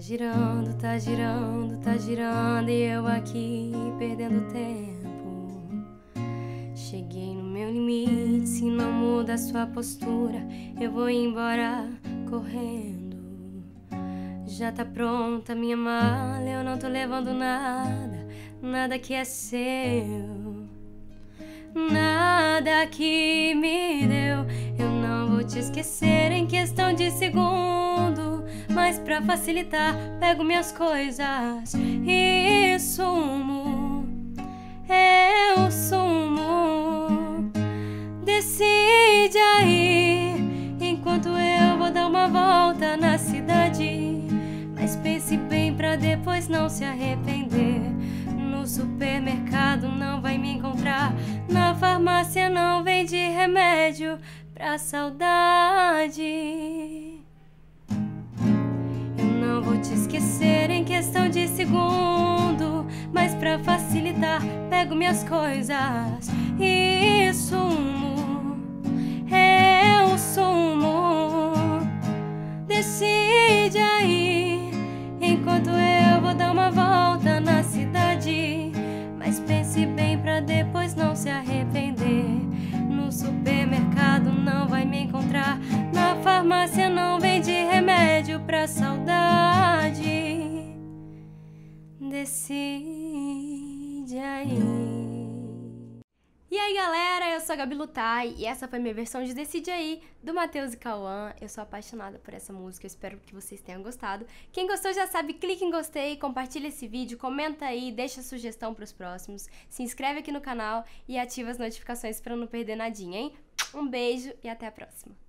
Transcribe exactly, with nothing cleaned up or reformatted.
girando, tá girando, tá girando e eu aqui perdendo tempo. Cheguei no meu limite, se não muda a sua postura, eu vou embora correndo. Já tá pronta minha mala, eu não tô levando nada, nada que é seu, nada que me deu. Eu não vou te esquecer em questão de segundo, mas pra facilitar, pego minhas coisas e sumo. Eu sumo. Decide aí, enquanto eu vou dar uma volta na cidade. Mas pense bem pra depois não se arrepender. No supermercado não vai me encontrar, na farmácia não vende remédio pra saudade. Eu não vou te esquecer em questão de segundo, mas pra facilitar, pego minhas coisas e sumo. Eu sumo. Decide aí, enquanto eu vou dar uma volta na cidade. Mas pense bem pra depois não se arrepender. No supermercado não vai me encontrar, na farmácia não vende remédio pra saudade. Decide aí. E aí galera, eu sou a Gabi Lutai e essa foi minha versão de Decide Aí, do Matheus e Cauã. Eu sou apaixonada por essa música, eu espero que vocês tenham gostado. Quem gostou já sabe, clique em gostei, compartilha esse vídeo, comenta aí, deixa sugestão pros próximos, se inscreve aqui no canal e ativa as notificações pra não perder nadinha, hein? Um beijo e até a próxima!